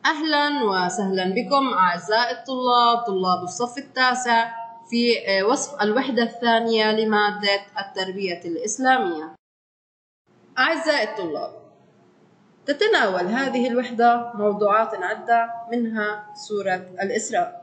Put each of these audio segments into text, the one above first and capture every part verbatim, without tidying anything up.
أهلا وسهلا بكم أعزائي الطلاب طلاب الصف التاسع في وصف الوحدة الثانية لمادة التربية الإسلامية. أعزائي الطلاب، تتناول هذه الوحدة موضوعات عدة منها سورة الإسراء،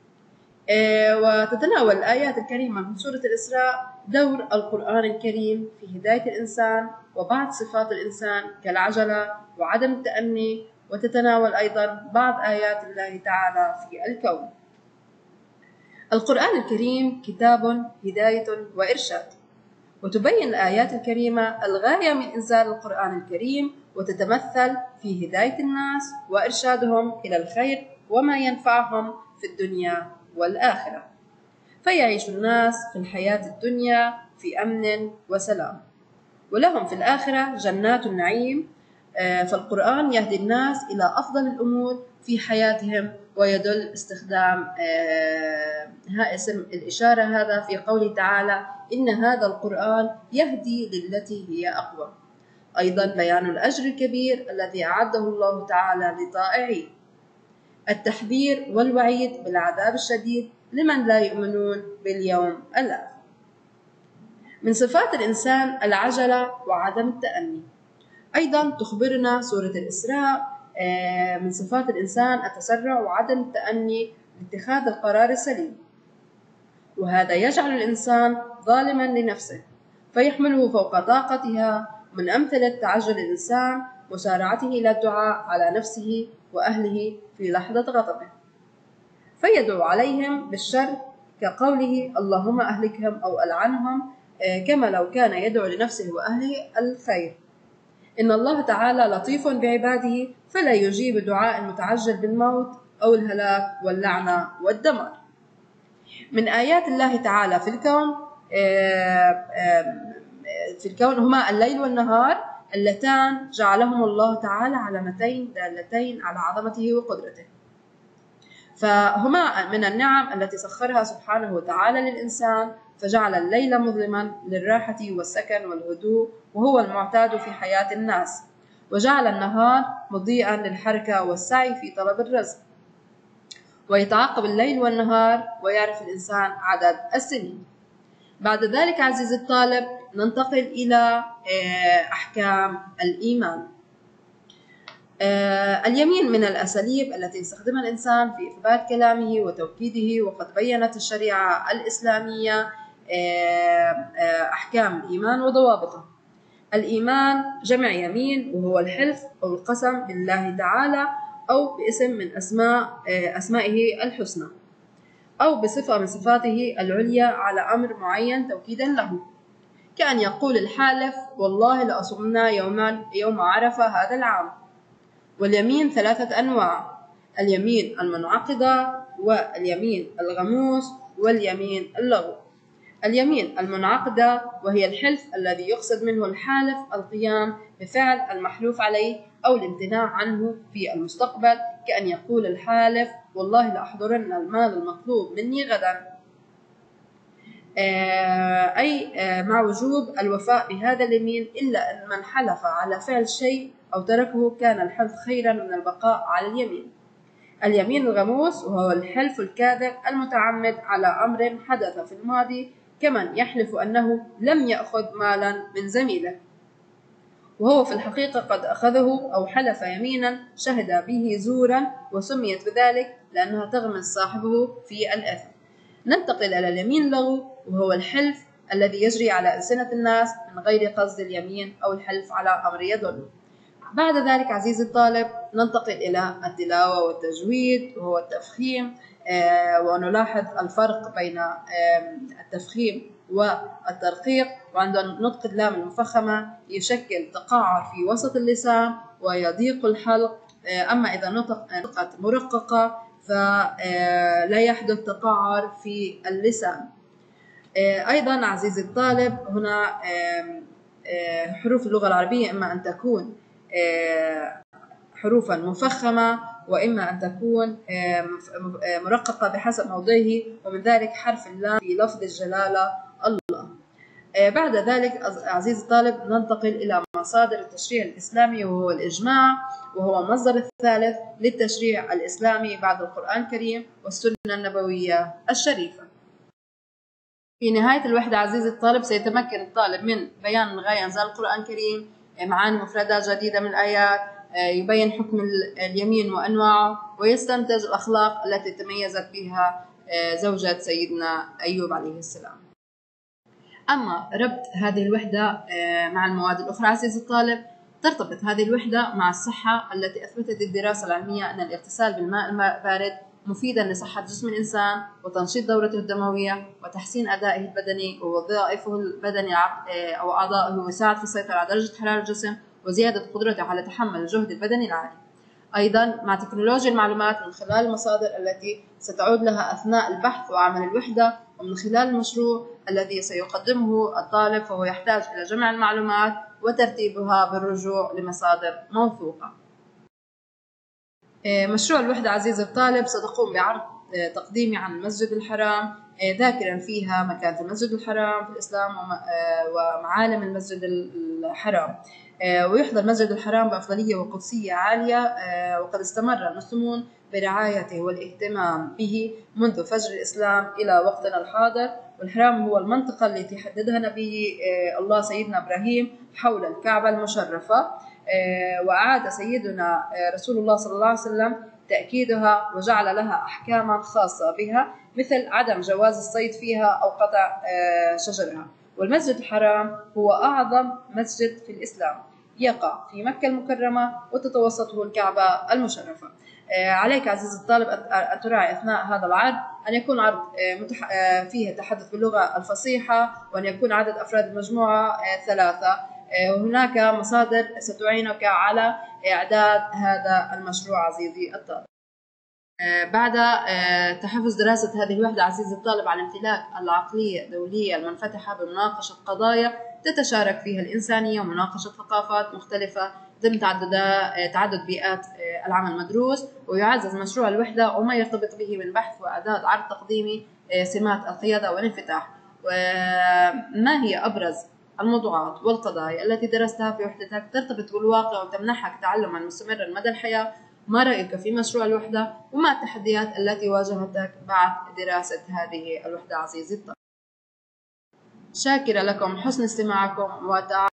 وتتناول الآيات الكريمة من سورة الإسراء دور القرآن الكريم في هداية الإنسان وبعض صفات الإنسان كالعجلة وعدم التأني، وتتناول أيضا بعض آيات الله تعالى في الكون. القرآن الكريم كتاب هداية وإرشاد، وتبين الآيات الكريمة الغاية من إنزال القرآن الكريم، وتتمثل في هداية الناس وإرشادهم إلى الخير وما ينفعهم في الدنيا والآخرة، فيعيش الناس في الحياة الدنيا في أمن وسلام، ولهم في الآخرة جنات النعيم. فالقرآن يهدي الناس إلى أفضل الأمور في حياتهم، ويدل استخدام اسم الإشارة هذا في قوله تعالى: إن هذا القرآن يهدي للتي هي أقوى. أيضا بيان الأجر الكبير الذي أعده الله تعالى لطائعيه، التحذير والوعيد بالعذاب الشديد لمن لا يؤمنون باليوم الآخر. من صفات الإنسان العجلة وعدم التأني. أيضا تخبرنا سورة الإسراء من صفات الإنسان التسرع وعدم التأني لاتخاذ القرار السليم، وهذا يجعل الإنسان ظالما لنفسه فيحمله فوق طاقتها. من أمثلة تعجل الإنسان مسارعته إلى الدعاء على نفسه وأهله في لحظة غضبه، فيدعو عليهم بالشر كقوله: اللهم أهلكهم أو ألعنهم، كما لو كان يدعو لنفسه وأهله الخير. إن الله تعالى لطيف بعباده فلا يجيب دعاء المتعجل بالموت أو الهلاك واللعنة والدمار. من آيات الله تعالى في الكون في الكون هما الليل والنهار اللتان جعلهم الله تعالى علامتين دالتين على عظمته وقدرته، فهما من النعم التي سخرها سبحانه وتعالى للإنسان، فجعل الليل مظلما للراحة والسكن والهدوء وهو المعتاد في حياة الناس، وجعل النهار مضيئا للحركة والسعي في طلب الرزق، ويتعاقب الليل والنهار ويعرف الإنسان عدد السنين. بعد ذلك عزيزي الطالب ننتقل إلى أحكام الإيمان. اليمين من الأساليب التي يستخدمها الإنسان في إثبات كلامه وتوكيده، وقد بيّنت الشريعة الإسلامية أحكام الإيمان وضوابطه. الإيمان جمع يمين، وهو الحلف أو القسم بالله تعالى أو باسم من أسماء أسمائه الحسنى، أو بصفة من صفاته العليا على أمر معين توكيدا له، كأن يقول الحالف: والله لأصومنا يوما يوم عرفة هذا العام. واليمين ثلاثة أنواع: اليمين المنعقدة، واليمين الغموس، واليمين اللغو. اليمين المنعقدة وهي الحلف الذي يقصد منه الحالف القيام بفعل المحلوف عليه أو الامتناع عنه في المستقبل، كأن يقول الحالف: والله لأحضرن المال المطلوب مني غدا، أي مع وجوب الوفاء بهذا اليمين، إلا أن من حلف على فعل شيء أو تركه كان الحلف خيرا من البقاء على اليمين. اليمين الغموس وهو الحلف الكاذب المتعمد على أمر حدث في الماضي، كمن يحلف أنه لم يأخذ مالا من زميله وهو في الحقيقة قد أخذه، أو حلف يمينا شهد به زورا وسميت بذلك لأنها تغمس صاحبه في الإثم. ننتقل إلى اليمين اللغو، وهو الحلف الذي يجري على ألسنة الناس من غير قصد اليمين أو الحلف على أمر يدل. بعد ذلك عزيزي الطالب ننتقل إلى التلاوة والتجويد، وهو التفخيم، ونلاحظ الفرق بين التفخيم والترقيق. وعند نطق اللام المفخمة يشكل تقعر في وسط اللسان ويضيق الحلق، أما إذا نطقت مرققة فلا يحدث تقعر في اللسان. أيضا عزيزي الطالب هنا حروف اللغة العربية إما أن تكون حروفا مفخمة، وإما أن تكون مرققة بحسب موضعه، ومن ذلك حرف اللام في لفظ الجلالة الله. بعد ذلك عزيزي الطالب ننتقل إلى مصادر التشريع الإسلامي وهو الإجماع، وهو المصدر الثالث للتشريع الإسلامي بعد القرآن الكريم والسنة النبوية الشريفة. في نهاية الوحدة عزيزي الطالب سيتمكن الطالب من بيان الغاية إنزال القرآن الكريم، معاني مفردات جديدة من الآيات، يبين حكم اليمين وأنواعه، ويستنتج الأخلاق التي تميزت بها زوجة سيدنا أيوب عليه السلام. أما ربط هذه الوحدة مع المواد الأخرى عزيزي الطالب، ترتبط هذه الوحدة مع الصحة التي أثبتت الدراسة العلمية أن الاغتسال بالماء البارد مفيدا لصحة جسم الإنسان وتنشيط دورته الدموية وتحسين أدائه البدني ووظائفه البدني أو أعضائه، ويساعد في السيطرة على درجة حرارة الجسم وزيادة قدرته على تحمل الجهد البدني العالي. أيضا مع تكنولوجيا المعلومات من خلال المصادر التي ستعود لها أثناء البحث وعمل الوحدة، ومن خلال المشروع الذي سيقدمه الطالب، فهو يحتاج إلى جمع المعلومات وترتيبها بالرجوع لمصادر موثوقة. مشروع الوحدة عزيزي الطالب ستقوم بعرض تقديمي عن المسجد الحرام، ذاكرا فيها مكانة المسجد الحرام في الإسلام ومعالم المسجد الحرام، ويحظى المسجد الحرام بأفضلية وقدسية عالية، وقد استمر المسلمون برعايته والاهتمام به منذ فجر الإسلام إلى وقتنا الحاضر. والحرام هو المنطقة التي حددها نبي الله سيدنا إبراهيم حول الكعبة المشرفة، وأعاد سيدنا رسول الله صلى الله عليه وسلم تأكيدها وجعل لها أحكاما خاصة بها، مثل عدم جواز الصيد فيها أو قطع شجرها. والمسجد الحرام هو أعظم مسجد في الإسلام، يقع في مكة المكرمة وتتوسطه الكعبة المشرفة. عليك عزيزي الطالب أن تراعي أثناء هذا العرض أن يكون عرض فيه تحدث باللغة الفصيحة، وأن يكون عدد أفراد المجموعة ثلاثة، وهناك مصادر ستعينك على إعداد هذا المشروع عزيزي الطالب. بعد تحفز دراسة هذه الوحدة عزيزي الطالب على امتلاك العقلية الدولية المنفتحة بمناقشة قضايا تتشارك فيها الإنسانية ومناقشة ثقافات مختلفة ضمن تعدد بيئات العمل المدروس، ويعزز مشروع الوحدة وما يرتبط به من بحث وإعداد عرض تقديمي سمات القيادة والانفتاح. وما هي أبرز الموضوعات والقضايا التي درستها في وحدتك ترتبط بالواقع وتمنحك تعلما مستمرا مدى الحياة؟ ما رأيك في مشروع الوحدة؟ وما التحديات التي واجهتك بعد دراسة هذه الوحدة عزيزي الطالب؟ شاكرة لكم حسن استماعكم وتعالوا